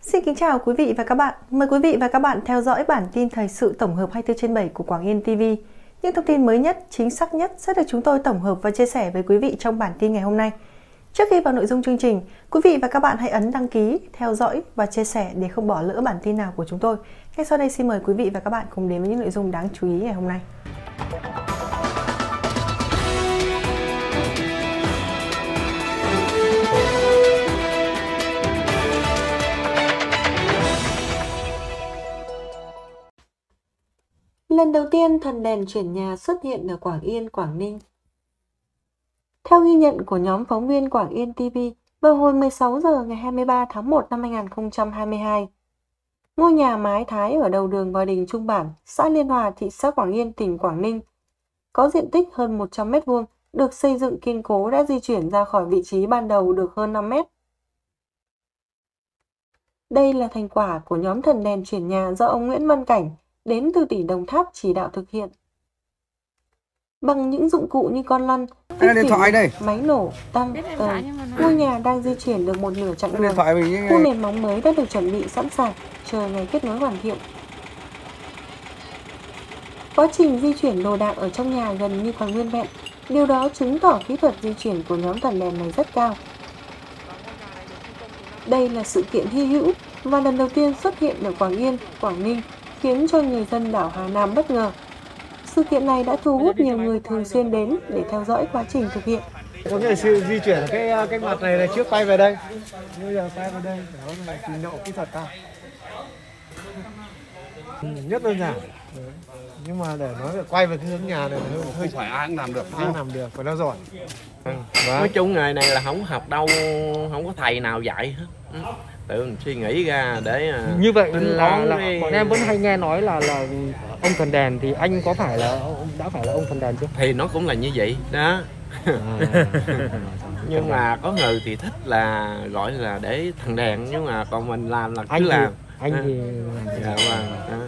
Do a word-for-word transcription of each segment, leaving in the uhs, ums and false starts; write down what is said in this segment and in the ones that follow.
Xin kính chào quý vị và các bạn. Mời quý vị và các bạn theo dõi bản tin thời sự tổng hợp hai mươi tư trên bảy của Quảng Yên ti vi. Những thông tin mới nhất, chính xác nhất sẽ được chúng tôi tổng hợp và chia sẻ với quý vị trong bản tin ngày hôm nay. Trước khi vào nội dung chương trình, quý vị và các bạn hãy ấn đăng ký, theo dõi và chia sẻ để không bỏ lỡ bản tin nào của chúng tôi. Ngay sau đây xin mời quý vị và các bạn cùng đến với những nội dung đáng chú ý ngày hôm nay. Lần đầu tiên thần đèn chuyển nhà xuất hiện ở Quảng Yên, Quảng Ninh. Theo ghi nhận của nhóm phóng viên Quảng Yên ti vi, vào hồi mười sáu giờ ngày hai mươi ba tháng một năm hai nghìn không trăm hai mươi hai, ngôi nhà mái Thái ở đầu đường Gò Đình Trung Bản, xã Liên Hòa, thị xã Quảng Yên, tỉnh Quảng Ninh, có diện tích hơn một trăm mét vuông, được xây dựng kiên cố đã di chuyển ra khỏi vị trí ban đầu được hơn năm mét. Đây là thành quả của nhóm thần đèn chuyển nhà do ông Nguyễn Văn Cảnh đến từ tỉnh Đồng Tháp chỉ đạo thực hiện. Bằng những dụng cụ như con lăn, điện thoại đây, máy nổ, tăng, tờ, ngôi nhà đang di chuyển được một nửa chặng đường. Khu nền móng mới đã được chuẩn bị sẵn sàng, chờ ngày kết nối hoàn thiện. Quá trình di chuyển đồ đạc ở trong nhà gần như còn nguyên vẹn, điều đó chứng tỏ kỹ thuật di chuyển của nhóm thần đèn này rất cao. Đây là sự kiện hy hữu và lần đầu tiên xuất hiện ở Quảng Yên, Quảng Ninh, khiến cho người dân đảo Hà Nam bất ngờ. Sự kiện này đã thu hút nhiều người thường xuyên đến để theo dõi quá trình thực hiện. Có người di chuyển cái cái mặt này là trước quay về đây, bây giờ quay về đây, đó là trình độ kỹ thuật cao. Rất đơn giản. Nhưng mà để nói là quay về cái hướng nhà này hơi, hơi phải ai cũng làm được, ai làm được, phải nói giỏi. Ừ. Nói chung nghề này là không học đâu, không có thầy nào dạy hết. Ừ. Tự mình suy nghĩ ra để như vậy là, là cái... bọn em vẫn hay nghe nói là là ông thần đèn, thì anh có phải là đã phải là ông thần đèn chưa? Thì nó cũng là như vậy đó. À. Nhưng mà có người thì thích là gọi là để thần đèn, nhưng mà còn mình làm là cứ anh làm. Thì, anh thì dạ, vâng.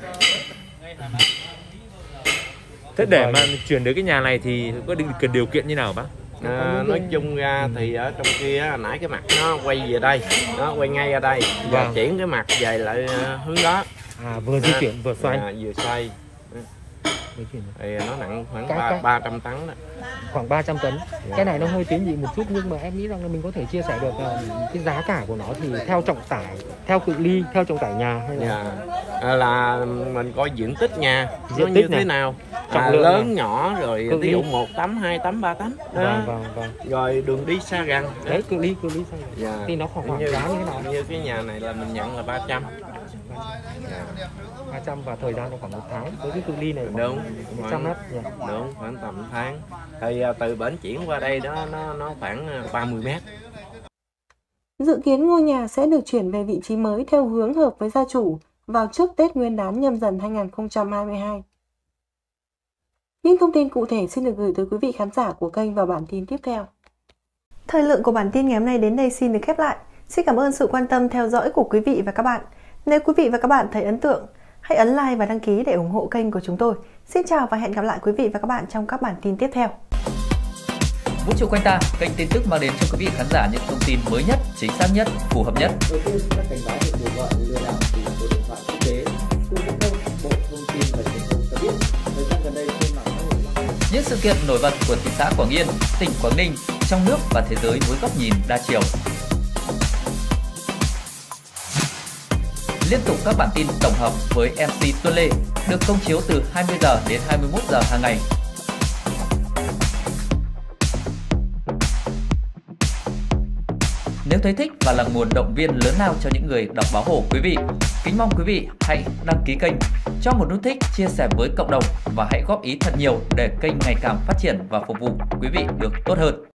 Thế để mà chuyển đến cái nhà này thì có cần điều kiện như nào bác? À, nói chung ra thì ở trong kia nãy cái mặt nó quay về đây, nó quay ngay ra đây, và vâng. chuyển cái mặt về lại hướng đó. À, vừa di chuyển vừa xoay. À, vừa xoay. Thì nó nặng khoảng cái, ba trăm tấn đó. Khoảng ba trăm tấn. Dạ. Cái này nó hơi tiến dị một chút, nhưng mà em nghĩ rằng là mình có thể chia sẻ được uh, cái giá cả của nó thì theo trọng tải, theo cự ly, theo trọng tải nhà hay là dạ. à, là mình coi diện tích nhà diện nó tích như này. Thế nào, trọng à, lượng lớn này. nhỏ rồi ví dụ một tấm, hai tấm, ba tấm. Vâng, vâng, vâng. Rồi đường đi xa gần. Đấy, cự ly cự ly xa gần. Dạ. Thì nó khoảng, khoảng như, giá như thế nào? Như cái nhà này là mình nhận là ba trăm. ba trăm và thời gian nó khoảng một tháng. Với cái cự ly này đúng một trăm mét. Dạ. Đúng, khoảng tầm một tháng. Thì từ bển chuyển qua đây đó nó nó khoảng ba mươi mét. Dự kiến ngôi nhà sẽ được chuyển về vị trí mới theo hướng hợp với gia chủ vào trước Tết Nguyên đán Nhâm Dần hai nghìn không trăm hai mươi hai. Những thông tin cụ thể xin được gửi tới quý vị khán giả của kênh vào bản tin tiếp theo. Thời lượng của bản tin ngày hôm nay đến đây xin được khép lại. Xin cảm ơn sự quan tâm theo dõi của quý vị và các bạn. Nếu quý vị và các bạn thấy ấn tượng, hãy ấn like và đăng ký để ủng hộ kênh của chúng tôi. Xin chào và hẹn gặp lại quý vị và các bạn trong các bản tin tiếp theo. Vũ trụ quanh ta, kênh tin tức mang đến cho quý vị khán giả những thông tin mới nhất, chính xác nhất, phù hợp nhất. Đầu tiên, các cảnh báo về cuộc gọi lừa đảo từ số điện thoại quốc tế. Cục Viễn thông, Bộ Thông tin và Truyền thông cho biết, thời gian gần đây trên mạng xã hội những sự kiện nổi bật của thị xã Quảng Yên, tỉnh Quảng Ninh, trong nước và thế giới với góc nhìn đa chiều. Liên tục các bản tin tổng hợp với em xê Tuân Lê được công chiếu từ hai mươi giờ đến hai mươi mốt giờ hàng ngày. Nếu thấy thích và là nguồn động viên lớn lao cho những người đọc báo Hồ quý vị, kính mong quý vị hãy đăng ký kênh, cho một nút thích, chia sẻ với cộng đồng và hãy góp ý thật nhiều để kênh ngày càng phát triển và phục vụ quý vị được tốt hơn.